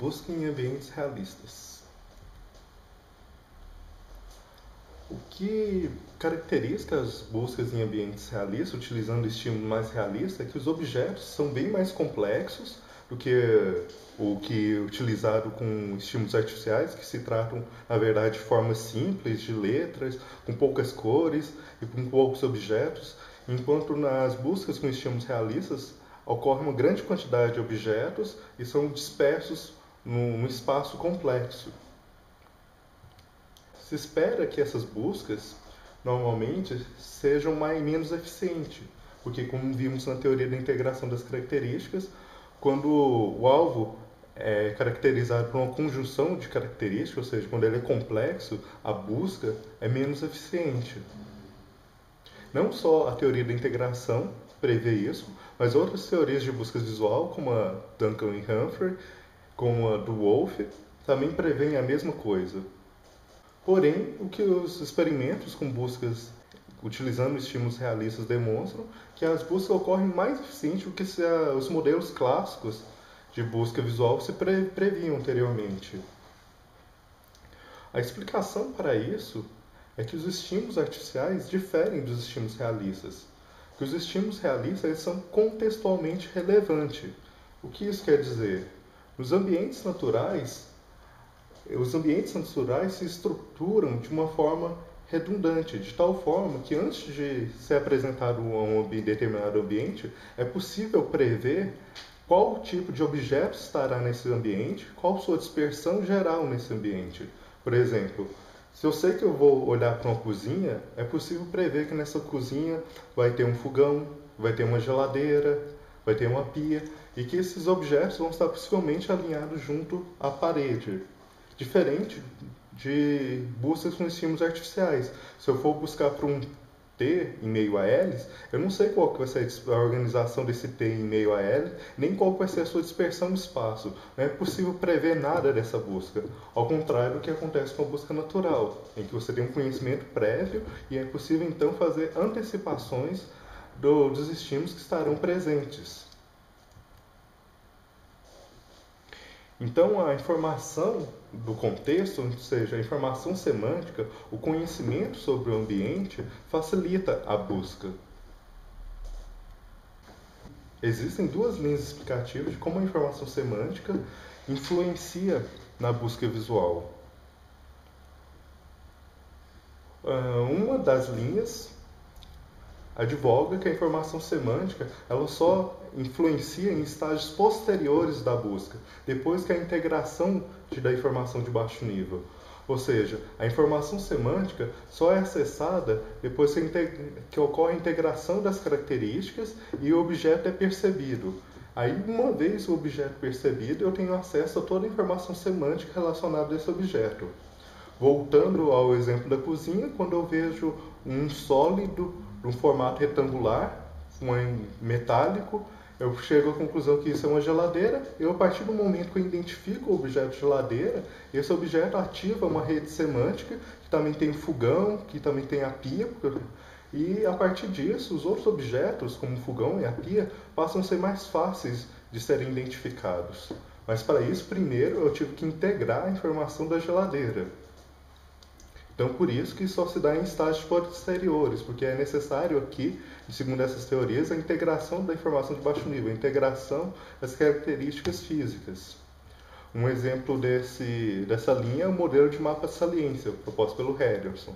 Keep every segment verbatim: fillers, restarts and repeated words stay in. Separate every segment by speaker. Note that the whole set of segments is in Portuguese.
Speaker 1: busca em ambientes realistas. O que caracteriza as buscas em ambientes realistas, utilizando estímulos mais realistas, é que os objetos são bem mais complexos do que o que utilizado com estímulos artificiais, que se tratam, na verdade, de formas simples, de letras, com poucas cores e com poucos objetos, enquanto nas buscas com estímulos realistas ocorre uma grande quantidade de objetos e são dispersos num espaço complexo. Se espera que essas buscas, normalmente, sejam mais, menos eficientes, porque, como vimos na teoria da integração das características, quando o alvo é caracterizado por uma conjunção de características, ou seja, quando ele é complexo, a busca é menos eficiente. Não só a teoria da integração prevê isso, mas outras teorias de busca visual, como a Duncan e Humphrey, como a do Wolff, também prevêem a mesma coisa. Porém, o que os experimentos com buscas utilizando estímulos realistas demonstram que as buscas ocorrem mais eficiente do que se a, os modelos clássicos de busca visual se pre, previam anteriormente. A explicação para isso é que os estímulos artificiais diferem dos estímulos realistas. Que os estímulos realistas eles são contextualmente relevantes. O que isso quer dizer? Nos ambientes naturais, os ambientes naturais se estruturam de uma forma redundante, de tal forma que antes de ser apresentado um determinado ambiente, é possível prever qual tipo de objeto estará nesse ambiente, qual sua dispersão geral nesse ambiente. Por exemplo, se eu sei que eu vou olhar para uma cozinha, é possível prever que nessa cozinha vai ter um fogão, vai ter uma geladeira, vai ter uma pia, e que esses objetos vão estar possivelmente alinhados junto à parede. Diferente de buscas com estímulos artificiais. Se eu for buscar para um T em meio a L, eu não sei qual que vai ser a organização desse T em meio a L, nem qual vai ser a sua dispersão no espaço. Não é possível prever nada dessa busca, ao contrário do que acontece com a busca natural, em que você tem um conhecimento prévio e é possível então fazer antecipações do, dos estímulos que estarão presentes. Então, a informação do contexto, ou seja, a informação semântica, o conhecimento sobre o ambiente, facilita a busca. Existem duas linhas explicativas de como a informação semântica influencia na busca visual. Uma das linhas advoga que a informação semântica ela só influencia em estágios posteriores da busca, depois que a integração da informação de baixo nível. Ou seja, a informação semântica só é acessada depois que ocorre a integração das características e o objeto é percebido. Aí, uma vez o objeto percebido, eu tenho acesso a toda a informação semântica relacionada a esse objeto. Voltando ao exemplo da cozinha, quando eu vejo um sólido de um formato retangular, um metálico, eu chego à conclusão que isso é uma geladeira. Eu, a partir do momento que eu identifico o objeto geladeira, esse objeto ativa uma rede semântica, que também tem fogão, que também tem a pia, e a partir disso, os outros objetos, como o fogão e a pia, passam a ser mais fáceis de serem identificados. Mas para isso, primeiro, eu tive que integrar a informação da geladeira. Então, por isso que só se dá em estágios posteriores, porque é necessário aqui, segundo essas teorias, a integração da informação de baixo nível, a integração das características físicas. Um exemplo desse, dessa linha é o modelo de mapa de saliência, proposto pelo Henderson.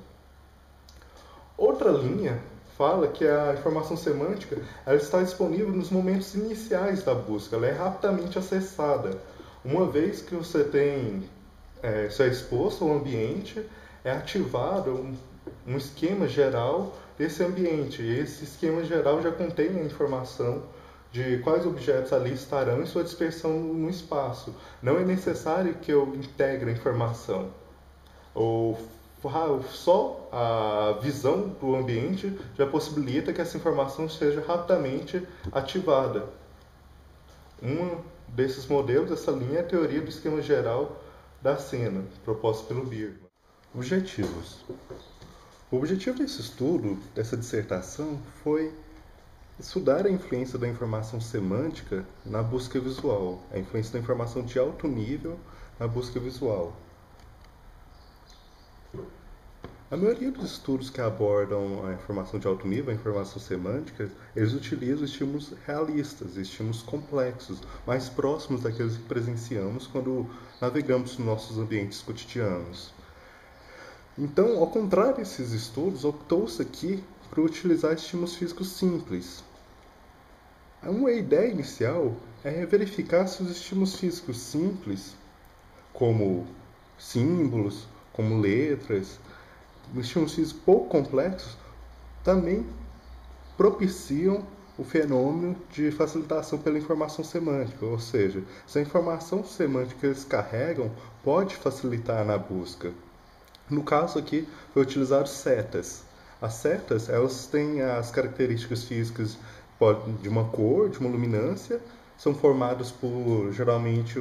Speaker 1: Outra linha fala que a informação semântica ela está disponível nos momentos iniciais da busca, ela é rapidamente acessada. Uma vez que você tem, é, você é exposto ao ambiente, é ativado um, um esquema geral desse ambiente. E esse esquema geral já contém a informação de quais objetos ali estarão e sua dispersão no espaço. Não é necessário que eu integre a informação. Ou só a visão do ambiente já possibilita que essa informação seja rapidamente ativada. Um desses modelos, essa linha, é a teoria do esquema geral da cena, proposta pelo Biermann. Objetivos. O objetivo desse estudo, dessa dissertação, foi Estudar a influência da informação semântica na busca visual, a influência da informação de alto nível na busca visual. A maioria dos estudos que abordam a informação de alto nível, a informação semântica, eles utilizam estímulos realistas, estímulos complexos, mais próximos daqueles que presenciamos quando navegamos nos nossos ambientes cotidianos. Então, ao contrário desses estudos, optou-se aqui por utilizar estímulos físicos simples. Uma ideia inicial é verificar se os estímulos físicos simples, como símbolos, como letras, estímulos físicos pouco complexos, também propiciam o fenômeno de facilitação pela informação semântica, ou seja, se a informação semântica que eles carregam pode facilitar na busca. No caso aqui, foi utilizado setas. As setas, elas têm as características físicas de uma cor, de uma luminância, são formadas por, geralmente,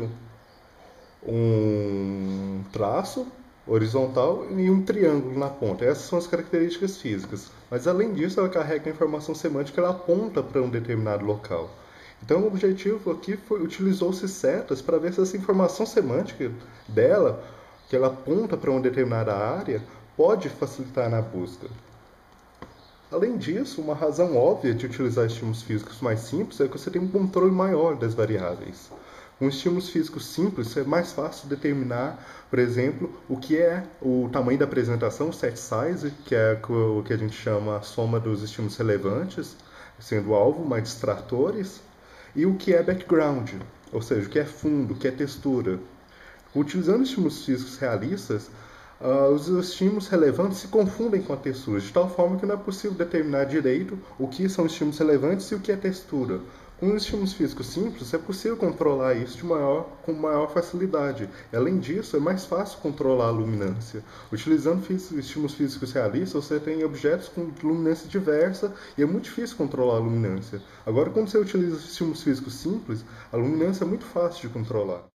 Speaker 1: um traço horizontal e um triângulo na ponta. Essas são as características físicas. Mas, além disso, ela carrega a informação semântica, ela aponta para um determinado local. Então, o objetivo aqui foi, utilizou-se setas para ver se essa informação semântica dela, que ela aponta para uma determinada área, pode facilitar na busca. Além disso, uma razão óbvia de utilizar estímulos físicos mais simples é que você tem um controle maior das variáveis. Com estímulos físicos simples, é mais fácil determinar, por exemplo, o que é o tamanho da apresentação, o set size, que é o que a gente chama a soma dos estímulos relevantes, sendo alvo, mais distratores, e o que é background, ou seja, o que é fundo, o que é textura. Utilizando estímulos físicos realistas, uh, os estímulos relevantes se confundem com a textura, de tal forma que não é possível determinar direito o que são estímulos relevantes e o que é textura. Com os estímulos físicos simples, é possível controlar isso de maior, com maior facilidade. Além disso, é mais fácil controlar a luminância. Utilizando físico, estímulos físicos realistas, você tem objetos com luminância diversa e é muito difícil controlar a luminância. Agora, quando você utiliza estímulos físicos simples, a luminância é muito fácil de controlar.